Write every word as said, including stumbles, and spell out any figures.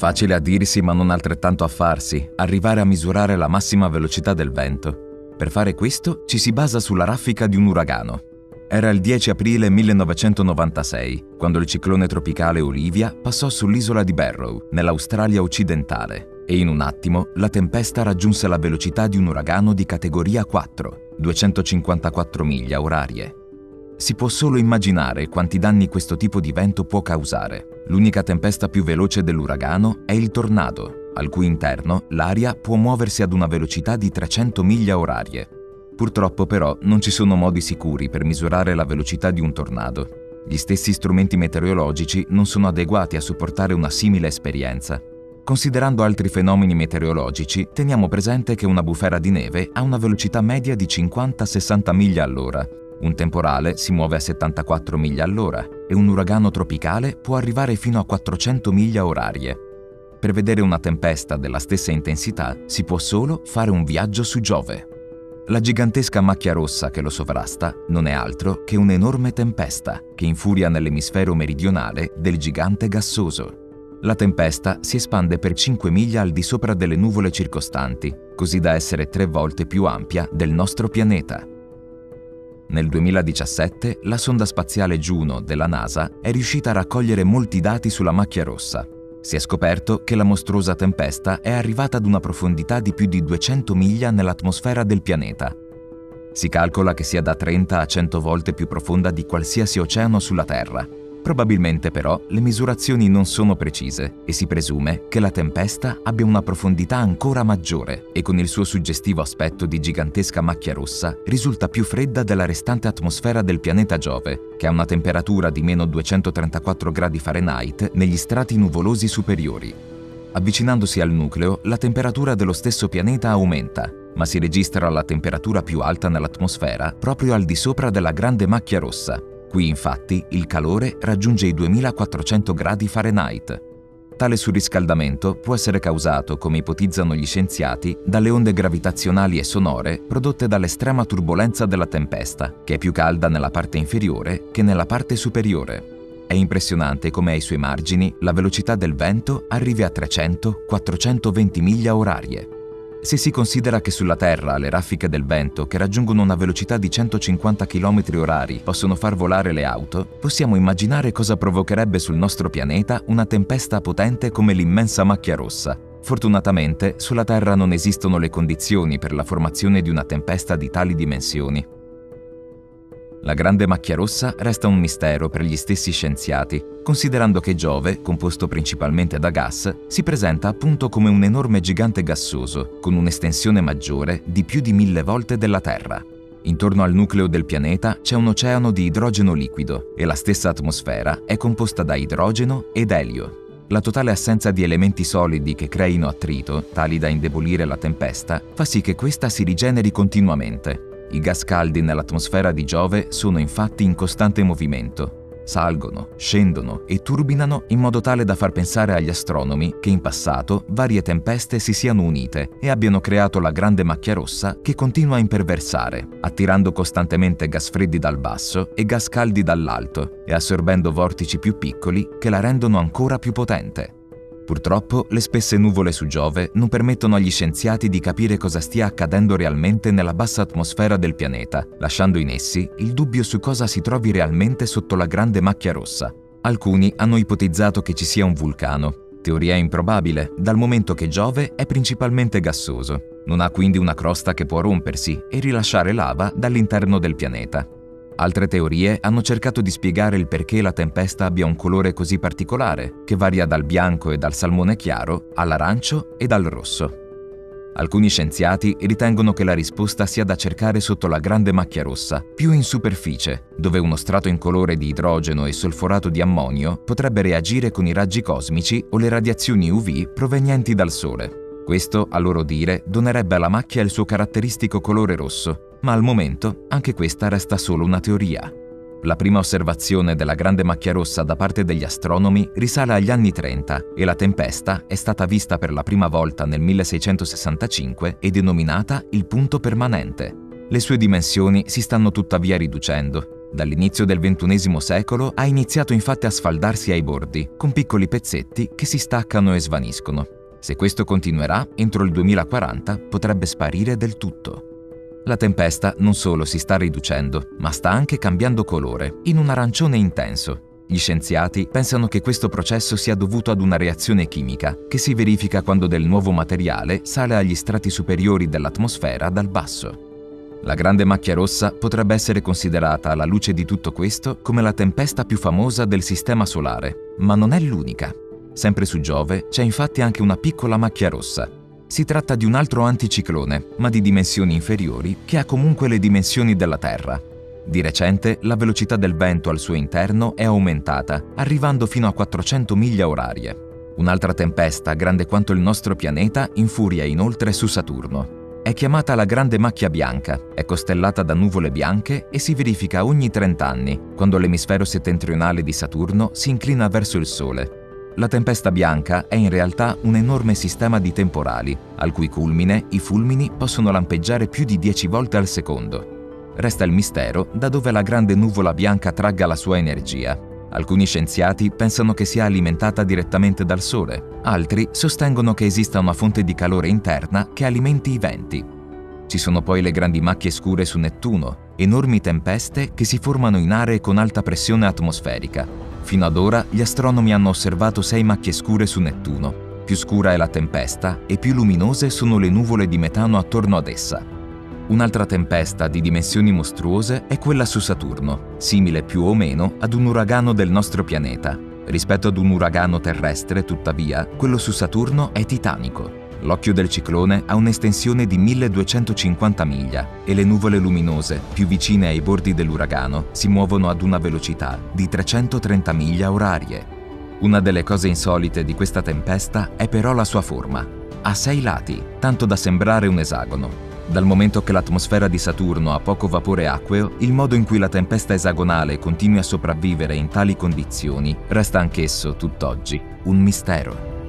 Facile a dirsi ma non altrettanto a farsi, arrivare a misurare la massima velocità del vento. Per fare questo ci si basa sulla raffica di un uragano. Era il dieci aprile millenovecentonovantasei, quando il ciclone tropicale Olivia passò sull'isola di Barrow, nell'Australia occidentale, e in un attimo la tempesta raggiunse la velocità di un uragano di categoria quattro, duecentocinquantaquattro miglia orarie. Si può solo immaginare quanti danni questo tipo di vento può causare. L'unica tempesta più veloce dell'uragano è il tornado, al cui interno l'aria può muoversi ad una velocità di trecento miglia orarie. Purtroppo però non ci sono modi sicuri per misurare la velocità di un tornado. Gli stessi strumenti meteorologici non sono adeguati a supportare una simile esperienza. Considerando altri fenomeni meteorologici, teniamo presente che una bufera di neve ha una velocità media di cinquanta sessanta miglia all'ora. Un temporale si muove a settantaquattro miglia all'ora e un uragano tropicale può arrivare fino a quattrocento miglia orarie. Per vedere una tempesta della stessa intensità si può solo fare un viaggio su Giove. La gigantesca macchia rossa che lo sovrasta non è altro che un'enorme tempesta che infuria nell'emisfero meridionale del gigante gassoso. La tempesta si espande per cinque miglia al di sopra delle nuvole circostanti, così da essere tre volte più ampia del nostro pianeta. Nel duemiladiciassette la sonda spaziale Juno della NASA è riuscita a raccogliere molti dati sulla macchia rossa. Si è scoperto che la mostruosa tempesta è arrivata ad una profondità di più di duecento miglia nell'atmosfera del pianeta. Si calcola che sia da trenta a cento volte più profonda di qualsiasi oceano sulla Terra. Probabilmente però le misurazioni non sono precise e si presume che la tempesta abbia una profondità ancora maggiore e con il suo suggestivo aspetto di gigantesca macchia rossa risulta più fredda della restante atmosfera del pianeta Giove, che ha una temperatura di meno duecentotrentaquattro gradi Fahrenheit negli strati nuvolosi superiori. Avvicinandosi al nucleo, la temperatura dello stesso pianeta aumenta, ma si registra la temperatura più alta nell'atmosfera proprio al di sopra della grande macchia rossa. Qui infatti il calore raggiunge i duemilaquattrocento gradi Fahrenheit. Tale surriscaldamento può essere causato, come ipotizzano gli scienziati, dalle onde gravitazionali e sonore prodotte dall'estrema turbolenza della tempesta, che è più calda nella parte inferiore che nella parte superiore. È impressionante come ai suoi margini la velocità del vento arrivi a trecento quattrocentoventi miglia orarie. Se si considera che sulla Terra le raffiche del vento, che raggiungono una velocità di centocinquanta chilometri orari, possono far volare le auto, possiamo immaginare cosa provocherebbe sul nostro pianeta una tempesta potente come l'immensa macchia rossa. Fortunatamente, sulla Terra non esistono le condizioni per la formazione di una tempesta di tali dimensioni. La grande macchia rossa resta un mistero per gli stessi scienziati, considerando che Giove, composto principalmente da gas, si presenta appunto come un enorme gigante gassoso, con un'estensione maggiore di più di mille volte della Terra. Intorno al nucleo del pianeta c'è un oceano di idrogeno liquido e la stessa atmosfera è composta da idrogeno ed elio. La totale assenza di elementi solidi che creino attrito, tali da indebolire la tempesta, fa sì che questa si rigeneri continuamente. I gas caldi nell'atmosfera di Giove sono infatti in costante movimento. Salgono, scendono e turbinano in modo tale da far pensare agli astronomi che in passato varie tempeste si siano unite e abbiano creato la grande macchia rossa che continua a imperversare, attirando costantemente gas freddi dal basso e gas caldi dall'alto e assorbendo vortici più piccoli che la rendono ancora più potente. Purtroppo, le spesse nuvole su Giove non permettono agli scienziati di capire cosa stia accadendo realmente nella bassa atmosfera del pianeta, lasciando in essi il dubbio su cosa si trovi realmente sotto la grande macchia rossa. Alcuni hanno ipotizzato che ci sia un vulcano, teoria improbabile, dal momento che Giove è principalmente gassoso. Non ha quindi una crosta che può rompersi e rilasciare lava dall'interno del pianeta. Altre teorie hanno cercato di spiegare il perché la tempesta abbia un colore così particolare, che varia dal bianco e dal salmone chiaro all'arancio e dal rosso. Alcuni scienziati ritengono che la risposta sia da cercare sotto la grande macchia rossa, più in superficie, dove uno strato incolore di idrogeno e solforato di ammonio potrebbe reagire con i raggi cosmici o le radiazioni U V provenienti dal Sole. Questo, a loro dire, donerebbe alla macchia il suo caratteristico colore rosso, ma al momento anche questa resta solo una teoria. La prima osservazione della grande macchia rossa da parte degli astronomi risale agli anni trenta e la tempesta è stata vista per la prima volta nel milleseicentosessantacinque e denominata il punto permanente. Le sue dimensioni si stanno tuttavia riducendo. Dall'inizio del ventunesimo secolo ha iniziato infatti a sfaldarsi ai bordi, con piccoli pezzetti che si staccano e svaniscono. Se questo continuerà, entro il duemilaquaranta potrebbe sparire del tutto. La tempesta non solo si sta riducendo, ma sta anche cambiando colore, in un arancione intenso. Gli scienziati pensano che questo processo sia dovuto ad una reazione chimica che si verifica quando del nuovo materiale sale agli strati superiori dell'atmosfera dal basso. La grande macchia rossa potrebbe essere considerata, alla luce di tutto questo, come la tempesta più famosa del Sistema Solare, ma non è l'unica. Sempre su Giove c'è infatti anche una piccola macchia rossa. Si tratta di un altro anticiclone, ma di dimensioni inferiori, che ha comunque le dimensioni della Terra. Di recente la velocità del vento al suo interno è aumentata, arrivando fino a quattrocento miglia orarie. Un'altra tempesta, grande quanto il nostro pianeta, infuria inoltre su Saturno. È chiamata la Grande Macchia Bianca, è costellata da nuvole bianche e si verifica ogni trenta anni, quando l'emisfero settentrionale di Saturno si inclina verso il Sole. La tempesta bianca è in realtà un enorme sistema di temporali, al cui culmine i fulmini possono lampeggiare più di dieci volte al secondo. Resta il mistero da dove la grande nuvola bianca tragga la sua energia. Alcuni scienziati pensano che sia alimentata direttamente dal Sole, altri sostengono che esista una fonte di calore interna che alimenti i venti. Ci sono poi le grandi macchie scure su Nettuno, enormi tempeste che si formano in aree con alta pressione atmosferica. Fino ad ora gli astronomi hanno osservato sei macchie scure su Nettuno. Più scura è la tempesta e più luminose sono le nuvole di metano attorno ad essa. Un'altra tempesta di dimensioni mostruose è quella su Saturno, simile più o meno ad un uragano del nostro pianeta. Rispetto ad un uragano terrestre, tuttavia, quello su Saturno è titanico. L'occhio del ciclone ha un'estensione di milleduecentocinquanta miglia e le nuvole luminose, più vicine ai bordi dell'uragano, si muovono ad una velocità di trecentotrenta miglia orarie. Una delle cose insolite di questa tempesta è però la sua forma. Ha sei lati, tanto da sembrare un esagono. Dal momento che l'atmosfera di Saturno ha poco vapore acqueo, il modo in cui la tempesta esagonale continui a sopravvivere in tali condizioni resta anch'esso, tutt'oggi, un mistero.